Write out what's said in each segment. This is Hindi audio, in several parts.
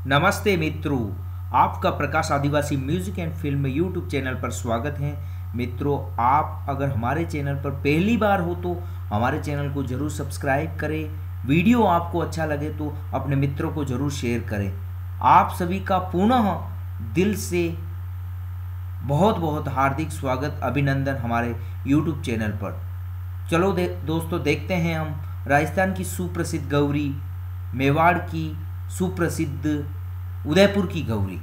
नमस्ते मित्रों, आपका Prakash Adivasi music and film YouTube channel पर स्वागत है। मित्रों, आप अगर हमारे चैनल पर पहली बार हो तो हमारे चैनल को जरूर सब्सक्राइब करें। वीडियो आपको अच्छा लगे तो अपने मित्रों को जरूर शेयर करें। आप सभी का पुनः दिल से बहुत बहुत हार्दिक स्वागत, अभिनंदन हमारे यूट्यूब चैनल पर। चलो दोस्तों, देखते हैं हम राजस्थान की सुप्रसिद्ध गौरी, मेवाड़ की सुप्रसिद्ध उदयपुर की Gauri.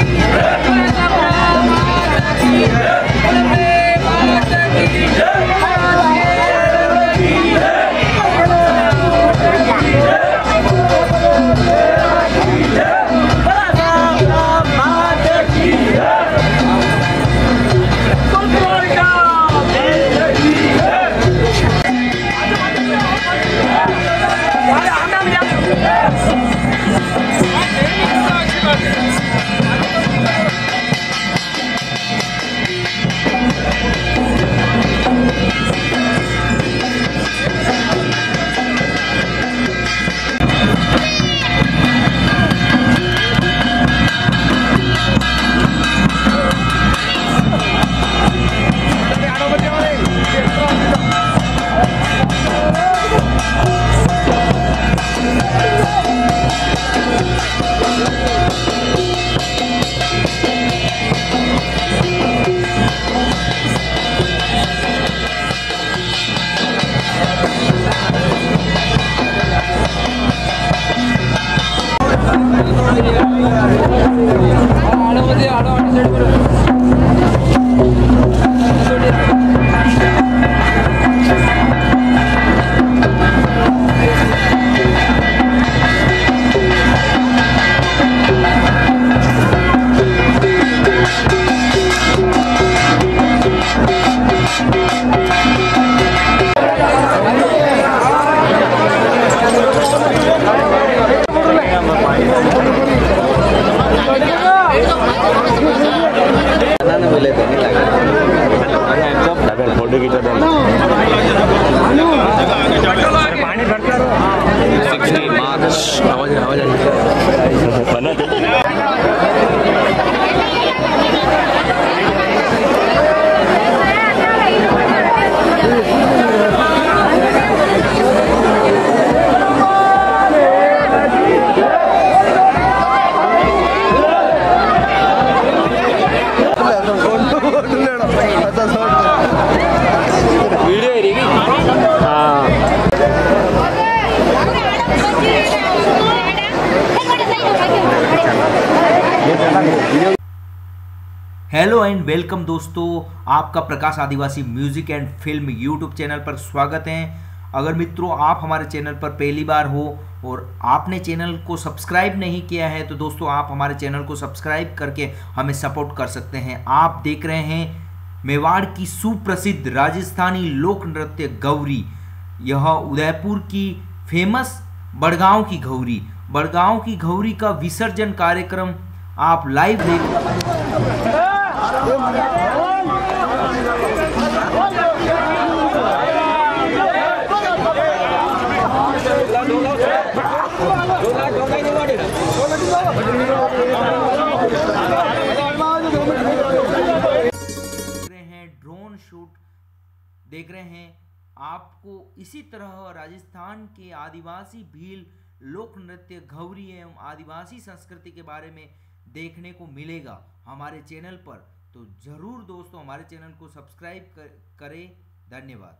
Yeah! Hello and welcome दोस्तों, आपका Prakash Adivasi music and film YouTube channel पर स्वागत है। अगर मित्रों आप हमारे चैनल पर पहली बार हो और आपने चैनल को सब्सक्राइब नहीं किया है तो दोस्तों आप हमारे चैनल को सब्सक्राइब करके हमें सपोर्ट कर सकते हैं। आप देख रहे हैं मेवाड़ की सुप्रसिद्ध राजस्थानी लोक नृत्य गौरी। यह उदयपुर की फेमस बड़गांव की गौरी, बड़गांव की गौरी का विसर्जन कार्यक्रम आप लाइव देख ड्रोन शूट देख रहे हैं। आपको इसी तरह राजस्थान के आदिवासी भील लोक नृत्य गौरी एवं आदिवासी संस्कृति के बारे में देखने को मिलेगा हमारे चैनल पर। तो जरूर दोस्तों हमारे चैनल को सब्सक्राइब करें। धन्यवाद।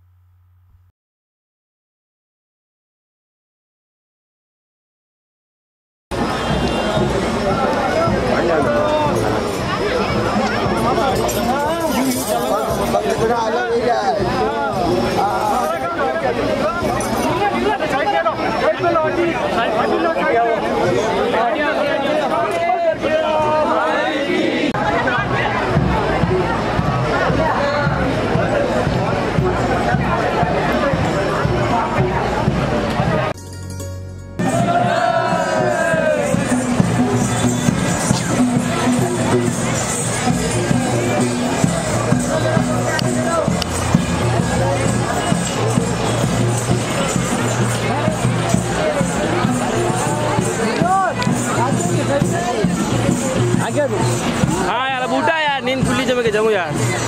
हाँ यार बूटा यार नींद खुली जब मैं जाऊँ यार।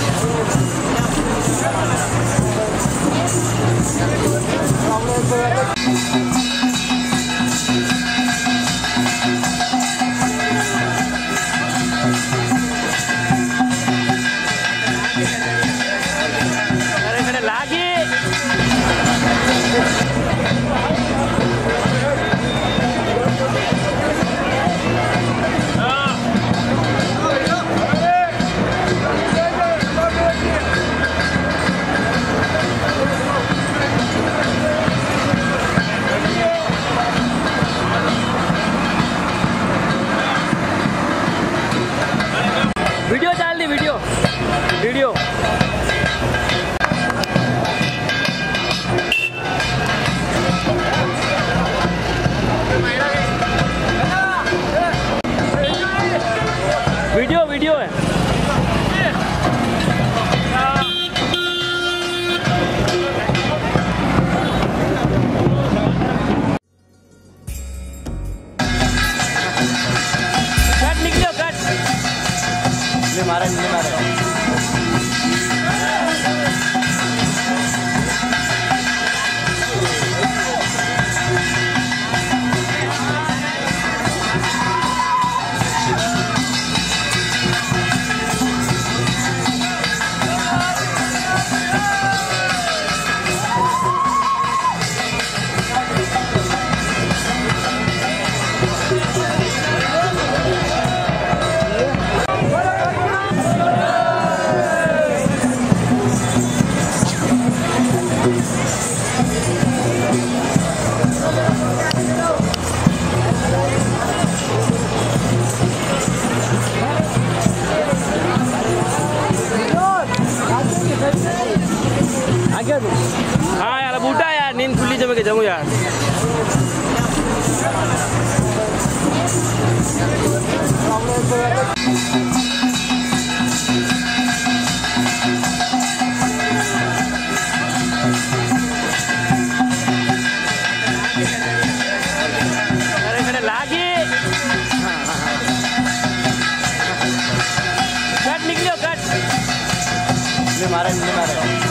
वीडियो डाल दी, वीडियो वीडियो वीडियो वीडियो है। कट निकलो कट मारा नहीं मारा। हाँ यार अब उठा यार, नींद खुली जब मैं जाऊँ यार। अरे लागी कट निकलियो कट। मारा